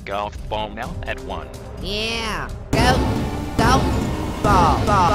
golf ball now at 1. Yeah, go, ball, ball, ball,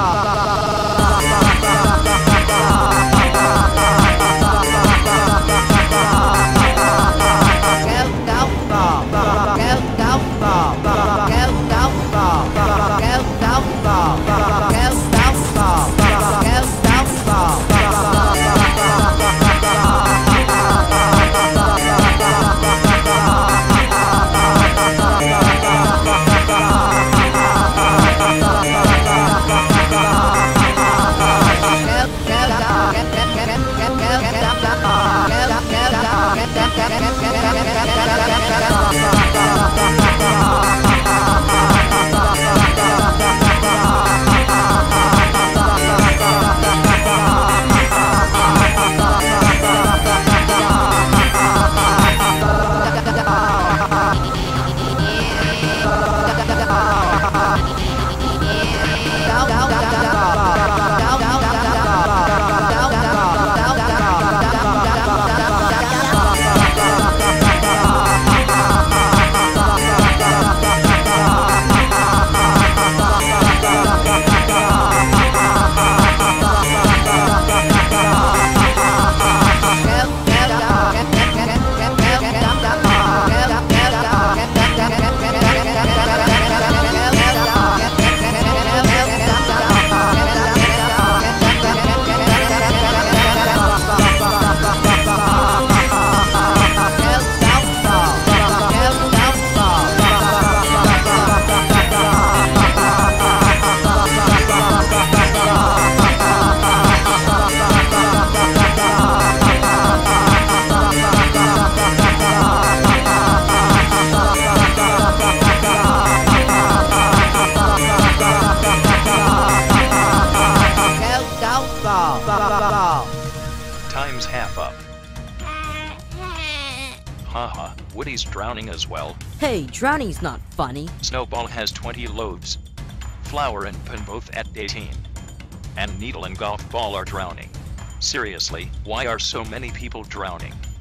Time's half up. Haha, Woody's drowning as well. Hey, drowning's not funny. Snowball has 20 loaves. Flower and Pin both at 18. And Needle and Golf Ball are drowning. Seriously, why are so many people drowning?